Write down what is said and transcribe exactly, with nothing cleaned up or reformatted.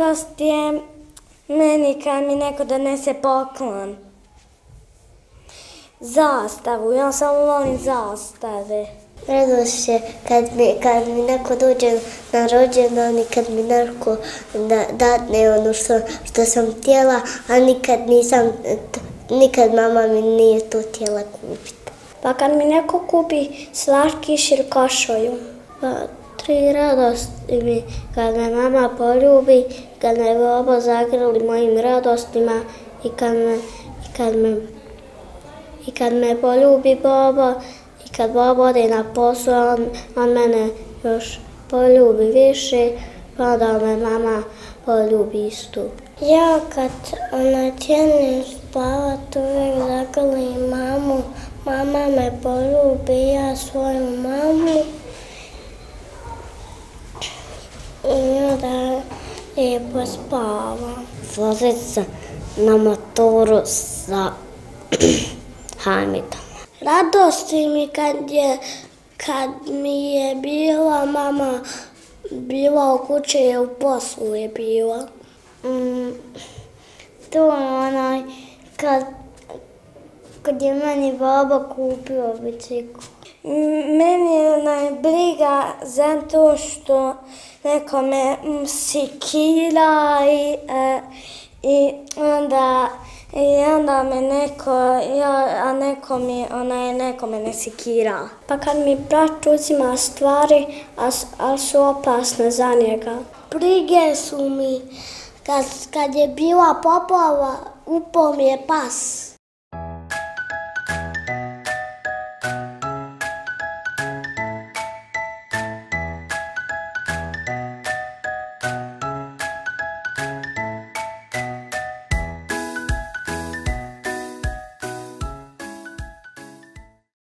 Radost je meni kad mi neko donese poklon. Zastavu, ja samo volim zastave. Radost je kad mi, kad mi neko dođe na rođendan i kad mi neko da, dadne ono što, što sam htjela, a nikad nisam, nikad mama mi nije to htjela kupiti. Pa kad mi neko kupi slatkiš ili košulju. Pa tri radosti mi kad me mama poljubi, kad me babo zagrli mojim radostima i kad me, i kad me, i kad me poljubi babo i kad babo ode na posao, on, on mene još poljubi više, pa onda me mama poljubi isto. Ja kad ona tjenim spavat uvijek zagrlim mamu, mama me poljubi, ja svoju mamu. I onda lijepo spavam. Vozit se na motoru sa Hamidom. Radosti mi kad je, kad mi je bila mama bila u kući i u poslu je bila. Mm, to je onaj kad, kad je meni baba kupio bicikl. Meni je onaj briga zato što neko me sikira i, e, i onda i onda me neko, ja, a neko mi, onaj, neko me ne sikira. Pa kad mi brat uzima stvari, ali su opasne za njega. Brige su mi, kad, kad je bila poplava, upao mi je pas.